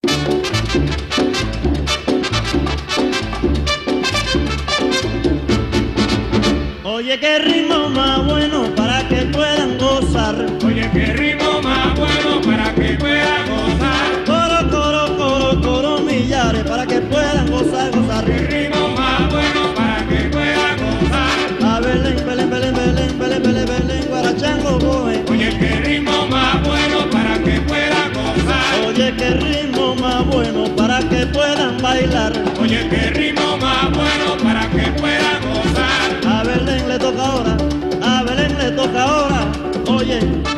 Oye, qué ritmo más bueno para que puedan gozar. Oye, qué ritmo más bueno para que puedan gozar. Coro, coro, coro, coro, millares para que puedan gozar, gozar. Qué ritmo más bueno para que puedan gozar. A Belén, Belén, Belén, Belén, Belén, Belén, Belén, guarachango, boe. Oye, qué ritmo más bueno para que puedan gozar. Oye, qué ritmo más bueno para que puedan bailar. Oye, qué ritmo más bueno para que puedan gozar. A Belén le toca ahora, a Belén le toca ahora. Oye.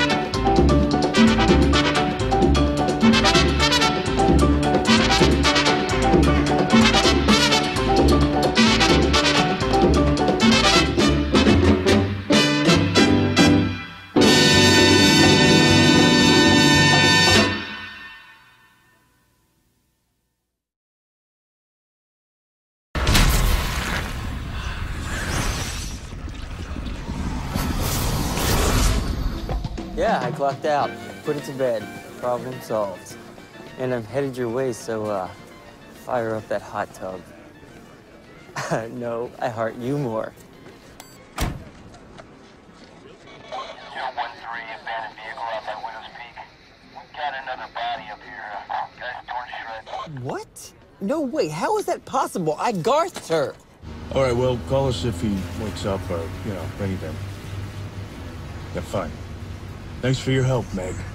Yeah, I clocked out. Put it to bed. Problem solved. And I'm headed your way, so, fire up that hot tub. No, I heart you more. 013, abandoned vehicle out by Widow's Peak. We've got another body up here. Guy's torn to shreds. What? No way. How is that possible? I garthed her. All right, well, call us if he wakes up or, anything. Yeah, fine. Thanks for your help, Meg.